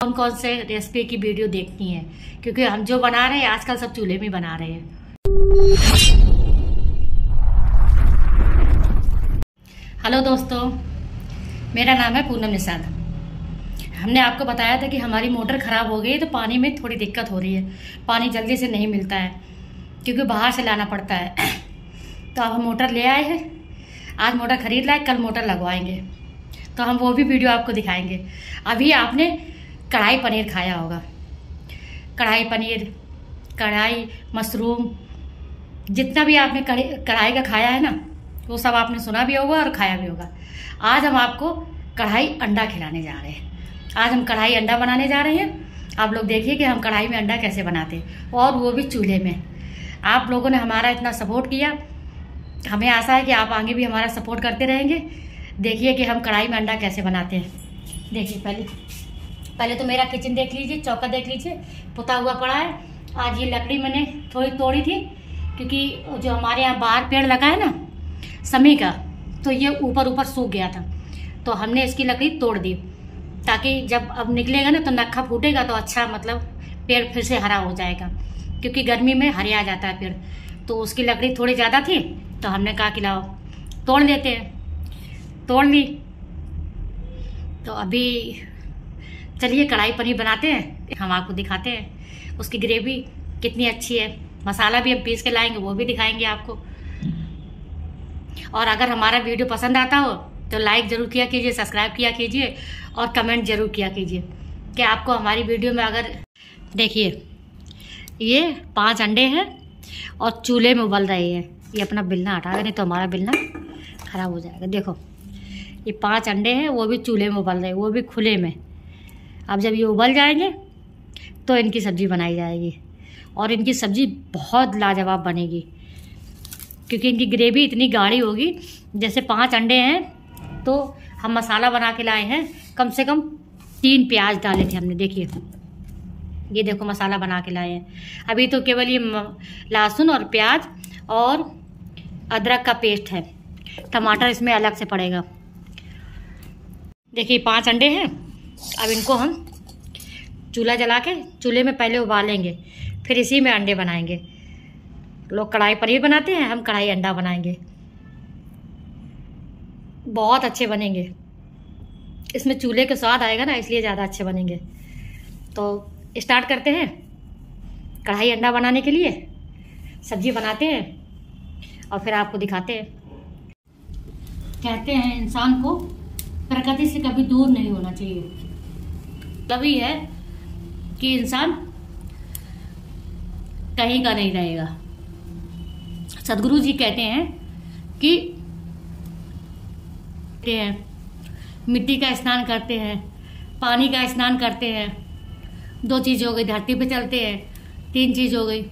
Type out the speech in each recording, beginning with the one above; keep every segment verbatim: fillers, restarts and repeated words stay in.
कौन कौन से रेसिपी की वीडियो देखती हैं, क्योंकि हम जो बना रहे हैं आजकल सब चूल्हे में बना रहे हैं। हेलो दोस्तों, मेरा नाम है पूनम निषाद। हमने आपको बताया था कि हमारी मोटर ख़राब हो गई है, तो पानी में थोड़ी दिक्कत हो रही है। पानी जल्दी से नहीं मिलता है क्योंकि बाहर से लाना पड़ता है। तो अब हम मोटर ले आए हैं। आज मोटर खरीद लाए, कल मोटर लगवाएंगे, तो हम वो भी वीडियो आपको दिखाएंगे। अभी आपने कढ़ाई पनीर खाया होगा, कढ़ाई पनीर, कढ़ाई मशरूम, जितना भी आपने कढ़ाई का खाया है ना, वो सब आपने सुना भी होगा और खाया भी होगा। आज हम आपको कढ़ाई अंडा खिलाने जा रहे हैं। आज हम कढ़ाई अंडा बनाने जा रहे हैं। आप लोग देखिए कि हम कढ़ाई में अंडा कैसे बनाते हैं, और वो भी चूल्हे में। आप लोगों ने हमारा इतना सपोर्ट किया, हमें आशा है कि आप आगे भी हमारा सपोर्ट करते रहेंगे। देखिए कि हम कढ़ाई में अंडा कैसे बनाते हैं। देखिए, पहले पहले तो मेरा किचन देख लीजिए, चौका देख लीजिए, पुता हुआ पड़ा है। आज ये लकड़ी मैंने थोड़ी तोड़ी थी, क्योंकि जो हमारे यहाँ बाहर पेड़ लगा है ना समी का, तो ये ऊपर ऊपर सूख गया था, तो हमने इसकी लकड़ी तोड़ दी, ताकि जब अब निकलेगा ना तो नक्खा फूटेगा तो अच्छा, मतलब पेड़ फिर से हरा हो जाएगा, क्योंकि गर्मी में हरिया जाता है पेड़। तो उसकी लकड़ी थोड़ी ज़्यादा थी, तो हमने कहा कि लाओ तोड़ लेते हैं। तोड़ ली। तो अभी चलिए कढ़ाई पनीर बनाते हैं, हम आपको दिखाते हैं उसकी ग्रेवी कितनी अच्छी है। मसाला भी हम पीस के लाएंगे, वो भी दिखाएंगे आपको। और अगर हमारा वीडियो पसंद आता हो तो लाइक ज़रूर किया कीजिए, सब्सक्राइब किया कीजिए और कमेंट ज़रूर किया कीजिए कि आपको हमारी वीडियो में अगर। देखिए, ये पांच अंडे हैं और चूल्हे में उबल रहे हैं। ये अपना बिलना हटाएगा, नहीं तो हमारा बिलना खराब हो जाएगा। देखो, ये पांच अंडे हैं, वो भी चूल्हे में उबल रहे हैं, वो भी खुले में। अब जब ये उबल जाएंगे तो इनकी सब्ज़ी बनाई जाएगी, और इनकी सब्ज़ी बहुत लाजवाब बनेगी, क्योंकि इनकी ग्रेवी इतनी गाढ़ी होगी। जैसे पांच अंडे हैं तो हम मसाला बना के लाए हैं, कम से कम तीन प्याज डाले थे हमने। देखिए, ये देखो मसाला बना के लाए हैं। अभी तो केवल ये लहसुन और प्याज और अदरक का पेस्ट है, टमाटर इसमें अलग से पड़ेगा। देखिए, पांच अंडे हैं। अब इनको हम चूल्हा जला के चूल्हे में पहले उबालेंगे, फिर इसी में अंडे बनाएंगे। लोग कढ़ाई पनीर बनाते हैं, हम कढ़ाई अंडा बनाएंगे। बहुत अच्छे बनेंगे, इसमें चूल्हे का स्वाद आएगा ना, इसलिए ज़्यादा अच्छे बनेंगे। तो स्टार्ट करते हैं कढ़ाई अंडा बनाने के लिए। सब्जी बनाते हैं और फिर आपको दिखाते हैं। कहते हैं इंसान को प्रकृति से कभी दूर नहीं होना चाहिए। तभी है कि इंसान कहीं का नहीं रहेगा। सदगुरु जी कहते हैं कि मिट्टी का स्नान करते हैं, पानी का स्नान करते हैं, दो चीज हो गई, धरती पे चलते हैं, तीन चीज हो गई,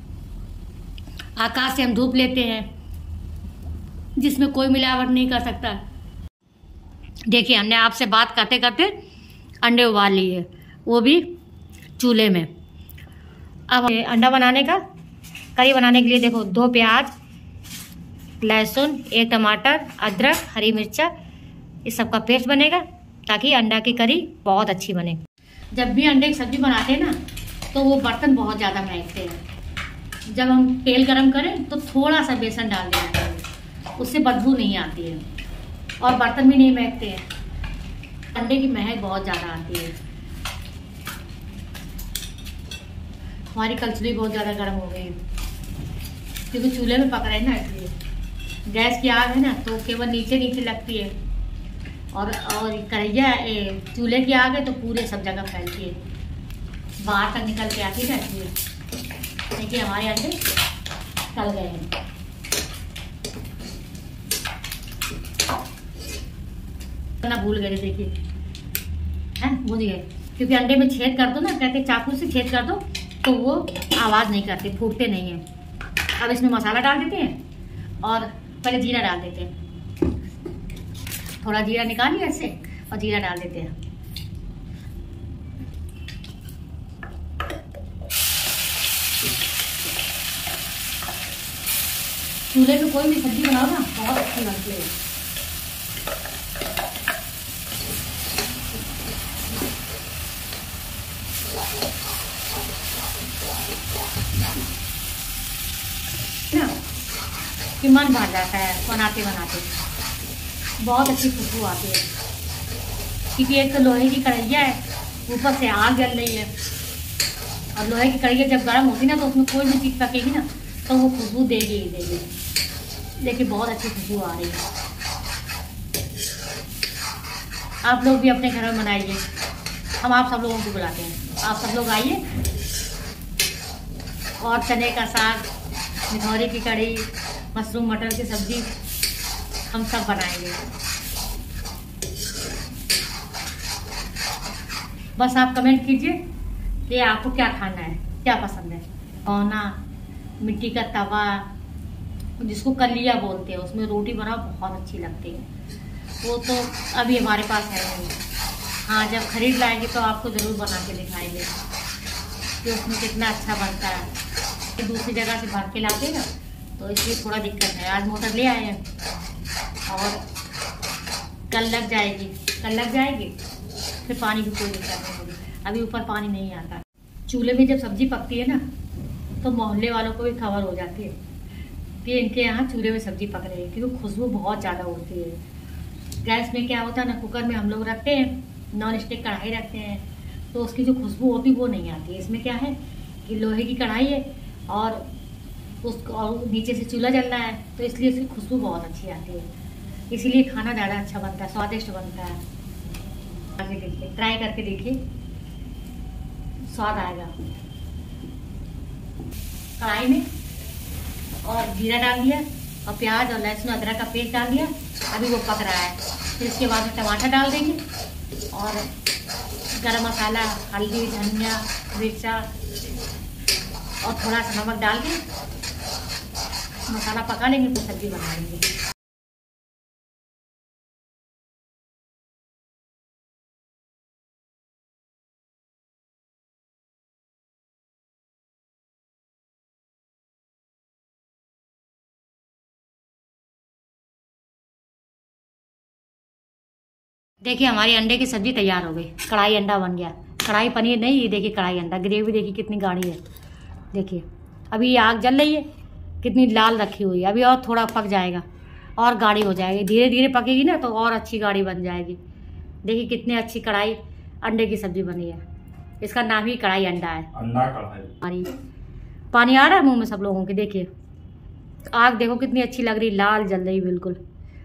आकाश से हम धूप लेते हैं, जिसमें कोई मिलावट नहीं कर सकता। देखिए, हमने आपसे बात करते करते अंडे उबाल लिए, वो भी चूल्हे में। अब अंडा बनाने का, करी बनाने के लिए देखो, दो प्याज, लहसुन, एक टमाटर, अदरक, हरी मिर्चा, इस सब का पेस्ट बनेगा, ताकि अंडा की करी बहुत अच्छी बने। जब भी अंडे की सब्जी बनाते हैं ना, तो वो बर्तन बहुत ज़्यादा महकते हैं। जब हम तेल गरम करें तो थोड़ा सा बेसन डाल देना चाहिए, उससे बदबू नहीं आती है और बर्तन भी नहीं महकते हैं। अंडे की महक बहुत ज़्यादा आती है। हमारी कलछुली बहुत ज़्यादा गर्म हो गई है, क्योंकि चूल्हे में पक रहे हैं ना, इसलिए। गैस की आग है ना, तो केवल नीचे नीचे लगती है, और और कढ़ैया चूल्हे की आग है तो पूरे सब जगह फैलती है, बाहर तक निकल के आती रहती है। देखिए, हमारे अंडे तल गए हैं। ना भूल गए, देखिए, हैं भूल गए, क्योंकि अंडे में छेद कर दो ना, कहते चाकू से छेद कर दो तो वो आवाज़ नहीं करते, फूटते नहीं हैं। अब इसमें मसाला डाल देते हैं, और पहले जीरा डाल देते हैं। थोड़ा जीरा निकाल लिया ऐसे, और जीरा डाल देते हैं। चूल्हे पे कोई भी सब्जी बनाओ ना, बहुत अच्छी बनती है। ना कि मन भर जाता है बनाते बनाते। बहुत अच्छी खुशबू आती है क्योंकि एक तो लोहे की कढ़ैया है, ऊपर से आग जल रही है। और लोहे की कढ़ैया जब गर्म होती ना तो उसमें कोई भी चीज़ पकेगी ना तो वो खुशबू देगी ही देगी। देखिए बहुत अच्छी खुशबू आ रही है। आप लोग भी अपने घर में बनाइए, हम आप सब लोगों को बुलाते हैं, आप सब लोग आइए। और चने का साग, मिठौरी की कढ़ी, मशरूम मटर की सब्जी हम सब बनाएंगे। बस आप कमेंट कीजिए कि आपको क्या खाना है, क्या पसंद है। औना, मिट्टी का तवा जिसको कलिया बोलते हैं, उसमें रोटी बनाओ बहुत अच्छी लगती है। वो तो अभी हमारे पास है नहीं। हाँ, जब खरीद लाएंगे तो आपको ज़रूर बना के दिखाएंगे कि उसमें कितना अच्छा बनता है। कि दूसरी जगह से भर के लाते हैं ना तो इसलिए थोड़ा दिक्कत है। आज मोटर ले आए हैं और कल लग जाएगी, कल लग जाएगी फिर पानी की कोई दिक्कत नहीं होगी। अभी ऊपर पानी नहीं आता। चूल्हे में जब सब्जी पकती है ना तो मोहल्ले वालों को भी खबर हो जाती है कि इनके यहाँ चूल्हे में सब्जी पक रही है, क्योंकि खुशबू बहुत ज़्यादा उड़ती है। गैस में क्या होता है ना, कुकर में हम लोग रखते हैं, नॉन स्टिक कढ़ाई रखते हैं तो उसकी जो खुशबू होती है वो नहीं आती है। इसमें क्या है कि लोहे की कढ़ाई है और उसको और नीचे से चूल्हा जल रहा है तो इसलिए इसकी खुशबू बहुत अच्छी आती है। इसीलिए खाना ज़्यादा अच्छा बनता है, स्वादिष्ट बनता है। आगे देखिए, ट्राई करके देखिए, स्वाद आएगा। कढ़ाई में और जीरा डाल दिया और प्याज और लहसुन अदरक का पेस्ट डाल दिया। अभी वो पक रहा है। फिर इसके बाद में टमाटर डाल देंगे और गरम मसाला, हल्दी, धनिया, मिर्चा और थोड़ा सा नमक डाल के मसाला पका लेंगे तो सब्जी बना लेंगे। देखिए हमारी अंडे की सब्जी तैयार हो गई। कढ़ाई अंडा बन गया। कढ़ाई पनीर नहीं, ये देखिए कढ़ाई अंडा। ग्रेवी देखिए कितनी गाढ़ी है। देखिए अभी ये आग जल रही है, कितनी लाल रखी हुई है। अभी और थोड़ा पक जाएगा और गाढ़ी हो जाएगी। धीरे धीरे पकेगी ना तो और अच्छी गाढ़ी बन जाएगी। देखिए कितनी अच्छी कढ़ाई अंडे की सब्जी बनी है। इसका नाम ही कढ़ाई अंडा है। अंडा कढ़ाई। पानी आ रहा है मुँह में सब लोगों के। देखिए आग देखो कितनी अच्छी लग रही, लाल जल रही बिल्कुल।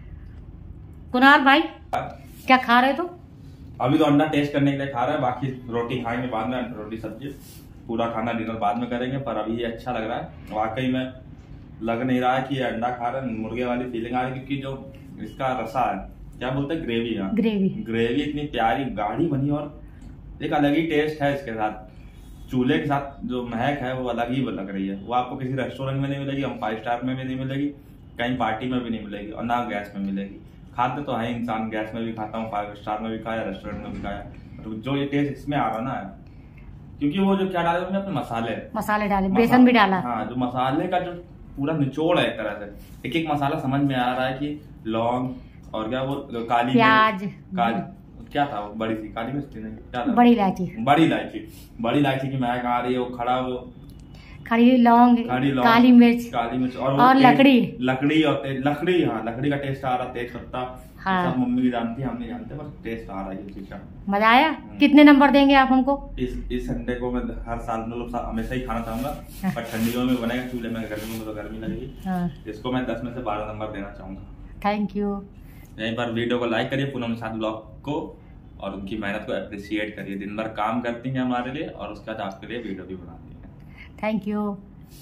कुणाल भाई क्या खा रहे तो? अभी तो अंडा टेस्ट करने के लिए खा रहे हैं, बाकी रोटी खाएंगे बाद में। रोटी सब्जी पूरा खाना डिनर बाद में करेंगे। पर अभी ये अच्छा लग रहा है वाकई में। लग नहीं रहा है कि ये अंडा खा रहे हैं, मुर्गे वाली फीलिंग आ रही है। क्योंकि जो इसका रसा है, क्या बोलते हैं, ग्रेवी। हाँ, ग्रेवी ग्रेवी इतनी प्यारी गाढ़ी बनी और एक अलग ही टेस्ट है इसके साथ। चूल्हे के साथ जो महक है वो अलग ही लग रही है। वो आपको किसी रेस्टोरेंट में नहीं मिलेगी, हम फाइव स्टार में भी नहीं मिलेगी, कहीं पार्टी में भी नहीं मिलेगी और ना गैस में मिलेगी। खाते तो है इंसान, गैस में भी खाता हूँ, फाइव स्टार में भी खाया, रेस्टोरेंट में भी खाया। तो जो ये टेस्ट इसमें आ रहा ना है, क्योंकि वो जो क्या डाले उसमें अपने मसाले मसाले डाले, बेसन भी डाला। हाँ, जो मसाले का जो पूरा निचोड़ है एक तरह से। एक एक मसाला समझ में आ रहा है कि लौंग और क्या वो काली प्याज, काली क्या था वो, बड़ी सी काली मिर्च नहीं क्या था, बड़ी इलायची बड़ी इलायची बड़ी इलायची की महक आ रही है। वो खड़ा वो खड़ी लौंग, काली मिर्च, काली मिर्च और, और लकड़ी लकड़ी और लकड़ी। हाँ, लकड़ी का टेस्ट आ रहा, तेज पत्ता। हाँ, सब मम्मी भी जानती है, हम नहीं जानते, बस टेस्ट आ रहा है चीज का। मजा आया। कितने नंबर देंगे आप हमको? इस इस अंडे को मैं हर साल मतलब हमेशा ही खाना चाहूंगा। हाँ। पर ठंडियों में बनेगा चूल्हे में, गर्मियों में तो गर्मी लगेगी। हाँ। इसको मैं दस में से बारह नंबर देना चाहूंगा। Thank you. यहीं पर वीडियो को लाइक करिए, पूनम निषाद ब्लॉग को, और उनकी मेहनत को अप्रिशिएट करिए। दिन भर काम करती हैं हमारे लिए और उसके बाद आपके लिए वीडियो भी बनाती हैं। Thank you.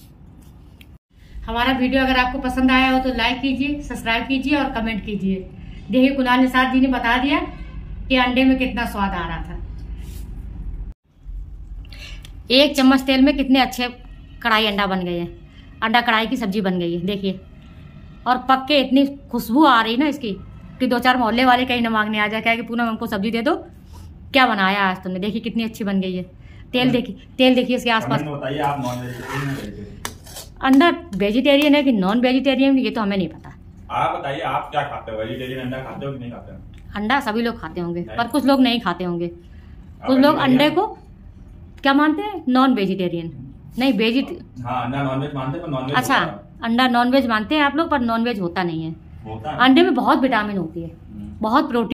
हमारा वीडियो अगर आपको पसंद आया हो तो लाइक कीजिए, सब्सक्राइब कीजिए और कमेंट कीजिए। देखिए कुणाल निषाद जी ने बता दिया कि अंडे में कितना स्वाद आ रहा था। एक चम्मच तेल में कितने अच्छे कढ़ाई अंडा बन गए हैं। अंडा कढ़ाई की सब्जी बन गई है देखिए। और पक के इतनी खुशबू आ रही ना इसकी कि दो चार मोहल्ले वाले कहीं न मांगने आ जाए, क्या कि पूनम हमको सब्जी दे दो, क्या बनाया आज तुमने। देखिए कितनी अच्छी बन गई है। तेल देखिए, तेल देखिए इसके आसपास। बताइए आप नॉन वेजिटेरियन अंडा वेजिटेरियन है कि नॉन वेजिटेरियन, ये तो हमें नहीं पता। आप बताइए आप क्या खाते हो, वेजिटेरियन अंडा खाते हो कि नहीं खाते हो? अंडा सभी लोग खाते होंगे पर कुछ लोग नहीं खाते होंगे। कुछ लोग अंडे को क्या मानते हैं? नॉन वेजिटेरियन नहीं, वेजिट हाँ, अंडा नॉनवेज मानते हैं पर नॉनवेज अच्छा, अंडा नॉनवेज मानते हैं आप लोग, पर नॉनवेज होता नहीं है। होता है। अंडे में बहुत विटामिन होती है, बहुत प्रोटीन